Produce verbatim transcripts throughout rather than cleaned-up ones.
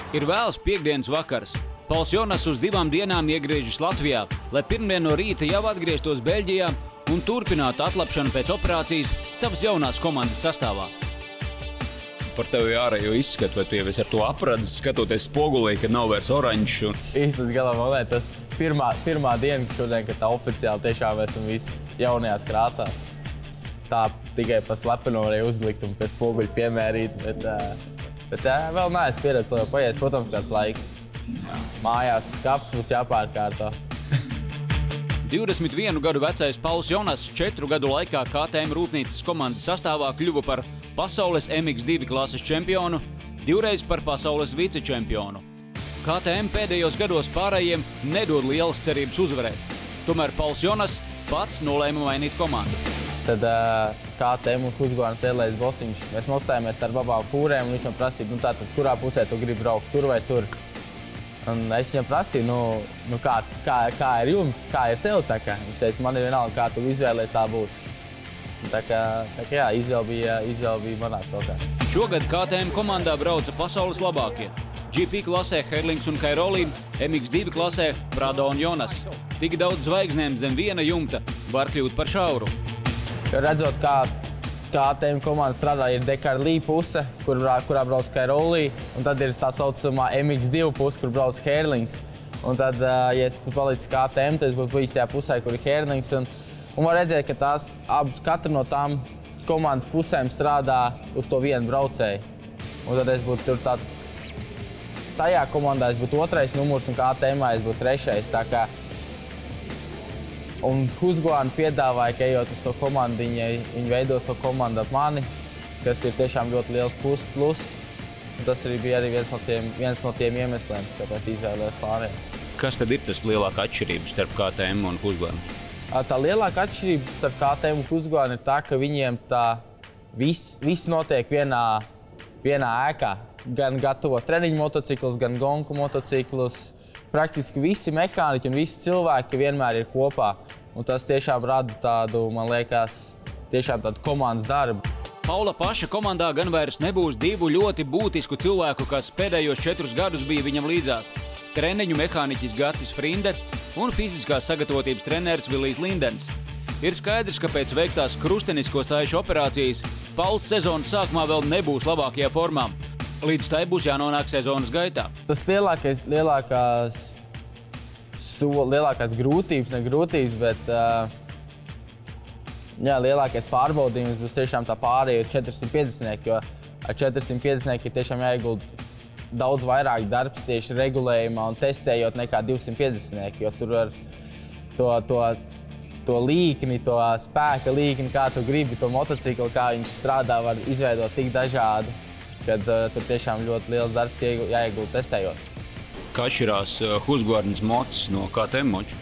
Ir vēls piekdienas vakars. Pauls Jonas uz divām dienām iegriežas Latvijā, lai pirmdien no rīta jau atgrieztos Beļģijā un turpinātu atlapšanu pēc operācijas savas jaunās komandas sastāvā. Par tevi ārējo izskatu, vai tu jau esi ar to apradzis, skatoties spogulī, kad nav vairs oranžs? Un... Īsti līdz galam, man liekas, tas pirmā, pirmā diena, šodien, kad tā oficiāli tiešām esam visi jaunajās krāsās. Tā tikai pa slepenu varēja uzlikt un pēc spoguļu piemērīt, bet, bet jā, vēl neesmu pieredzis, lai paiet, protams, kāds laiks. Mājās skapts būs jāpārkārto. divdesmit vienu gadu vecais Pauls Jonas četru gadu laikā K T M rūpnīcas komandas sastāvā kļuva par pasaules M X divi klases čempionu, divreiz par pasaules vicečempionu. K T M pēdējos gados pārējiem nedod lielas cerības uzvarēt. Tomēr Pauls Jonas pats nolēma mainīt komandu. Tad uh, K T M un Husqvarna Tēlējs Bosiņš, mēs nostājāmies ar abām fūrēm, un viņš man prasīja, nu tātad, kurā pusē tu gribi braukt, tur vai tur. Un es viņam prasīju, nu, nu kā, kā, kā ir jums, kā ir tev tā kā. Viņš teica, man ir vienalga, kā tu izvēlies, tā būs. Un tā kā, tā kā jā, izvēle bija, izvēle bija manās rokās. Šogad K T M komandā brauca pasaules labākie. G P klasē Herlings un Kairoli, M X divi klasē Prado un Jonas. Tik daudz zvaigznēm zem viena jumta var kļūt par šauru. Redzot, kā K T M komanda strādā, ir Dekarlī puse, kur, kurā brauc Kairoli, un tad ir tā saucamā M X divi puse, kur brauc Herlings. Un tad, ja es palicis K T M, tad es būtu bijis tajā pusē, kur ir Herlings. Un, un var redzēt, ka tās abas, katra no tām komandas pusēm strādā uz to vienu braucēju. Un tad es būtu tur tā, tajā komandā es būtu otrais numurs un K T M es būtu trešais. Tā kā, un Husqvarna piedāvāja, ka ejot uz to komandu, viņi, viņi veidos to komandu ap mani, kas ir tiešām ļoti liels plus. plus. Un tas arī bija arī viens no tiem, viens no tiem iemesliem, kāpēc izvēlējos pārējiem. Kas tad ir tas lielākā atšķirība starp K T M un Husqvarnu? Tā lielākā atšķirība starp K T M un Husqvarnu ir tā, ka viņiem tā viss, viss notiek vienā, vienā ēkā. Gan gatavo treniņu motociklus, gan gonku motociklus. Praktiski visi mehāniķi un visi cilvēki vienmēr ir kopā. Un tas tiešām rada tādu, man liekas, tiešām tādu komandas darbu. Paula paša komandā gan vairs nebūs divu ļoti būtisku cilvēku, kas pēdējos četrus gadus bija viņam līdzās. Treniņu mehāniķis Gatis Frinde un fiziskās sagatavotības treneris Vilijs Lindens. Ir skaidrs, ka pēc veiktās krustenisko saišu operācijas Pauls sezonas sākumā vēl nebūs labākajā formā. Līdz tai būs jānonāk sezonas gaitā. Tas lielākais, lielākās, so, lielākās grūtības, ne grūtības, bet uh, jā, lielākais pārbaudījums būs tiešām tā pārēja uz četrsimt piecdesmit, jo ar četrsimt piecdesmit ir tiešām jāiegulda daudz vairāk darbs tieši regulējumā un testējot nekā divsimt piecdesmit, jo tur var to, to, to līkni, to spēka līkni, kā tu gribi, to motociklu, kā viņš strādā, var izveidot tik dažādu, kad uh, tur tiešām ļoti liels darbs jāiegulda testējot. Kā atšķirās uh, Husqvarnas mocs no K T M moču?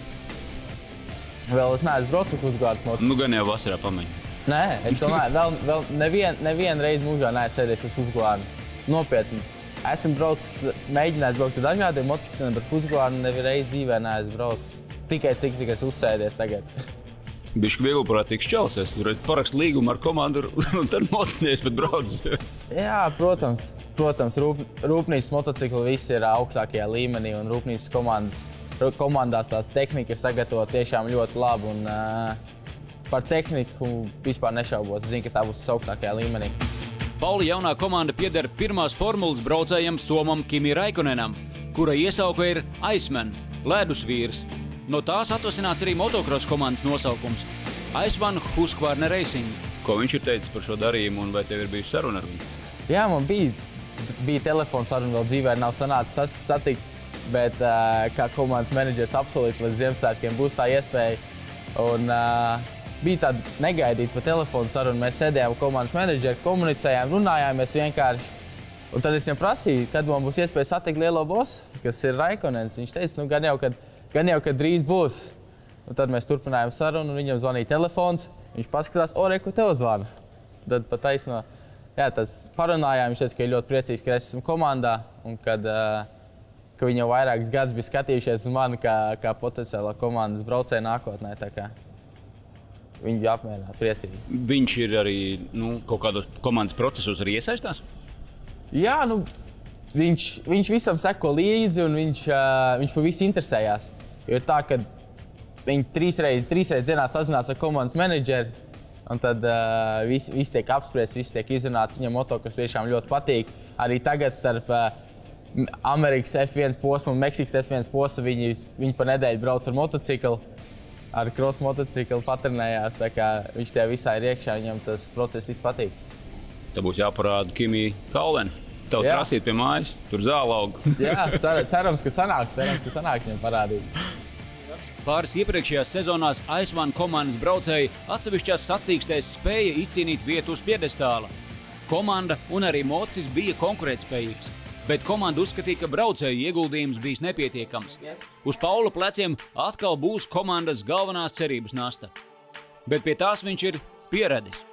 Vēl es neesmu braucis ar Husqvarnas mocu. Nu gan jau vasarā pamēģināt. Nē, es vēl, ne, vēl, vēl nevien, nevienu reizi mūžā neesmu sēdējis uz Husqvarnu. Nopietni. Esmu braucis, mēģinājis braukt ar dažādiem motocikliem, bet Husqvarnu nevienu reizi dzīvē neesmu braucis. Tikai tik, cik es uzsēdies tagad. Bišķi vieglprātīgs čels, tur parakst līgumu ar komandu un tad mocinies pat brauc. Jā, protams, protams, rūp, rūpnīcas motocikli visi ir augstākajā līmenī un rūpnīcas komandas, komandās tā tehnika ir sagatavota tiešām ļoti labi un uh, par tehniku vispār nešaubos. Es zinu, ka tā būs augstākajā līmenī. Pauli jaunā komanda pieder pirmās formulas braucējam Somam Kimi Raikonenam, kura iesauka ir Iceman, ledus vīrs. No tās atvasināts arī motocross komandas nosaukums – Iceman Husqvarna Racing. Ko viņš ir teicis par šo darījumu un vai tev ir bijusi saruna ar viņu? Jā, man bija, bija telefons saruna, vēl dzīvē nav sanācis satikt, bet uh, kā komandas menedžers apsolīt, līdz Ziemassvētkiem būs tā iespēja. Un uh, bija tāda negaidīta pa telefonu saruna, mēs sēdējām komandas menedžeri, komunicējām, runājāmies vienkārši. Un tad es viņam prasīju, kad man būs iespēja satikt lielo bosu, kas ir Raikonens. Viņš teica, nu gan jau, kad Gan jau, kad drīz būs. Un tad mēs turpinājām sarunu, un viņam zvanīja telefons. Viņš paskatās, o, re, ko tev zvana. Tad pat taisno, jā, tas parunājām. Viņš teica, ka ir ļoti priecīgs, ka es esmu komandā, un kad, uh, ka viņi jau vairākus gadus bija skatījušies uz mani kā, kā potenciālā komandas braucēja nākotnē. Tā kā viņi bija apmierināti, priecīgi. Viņš ir arī nu, kaut kādos komandas procesos arī iesaistās? Jā, nu, viņš, viņš visam seko līdzi un viņš, uh, viņš par visu interesējās. Jo ir tā, ka viņi trīs reizes, trīs reizes dienā sazinās ar komandas menedžeri, un tad uh, viss vis tiek apspriests, viss tiek izrunāts viņam moto, kas tiešām ļoti patīk. Arī tagad starp uh, Amerikas F viens posmu un Meksikas F viens posmu viņi, viņi pa nedēļu brauc ar motociklu. Ar cross motociklu patrenējās, tā kā viņš tajā visā ir iekšā, viņam tas process viss patīk. Te būs jāparāda Kimi Kalveni. Tev Jā. trasīt pie mājas, tur zālaug. Jā, cer, cerams, ka sanāks, cerams, ka sanāks viņam parādīt. Pāris iepriekšējās sezonās Aizvan komandas braucēji atsevišķās sacīkstēs spēja izcīnīt vietu uz piedestāla. Komanda un arī mocis bija konkurētspējīgs. Bet komanda uzskatīja, ka braucēju ieguldījums bijis nepietiekams. Uz Paula pleciem atkal būs komandas galvenās cerības nasta. Bet pie tās viņš ir pieradis.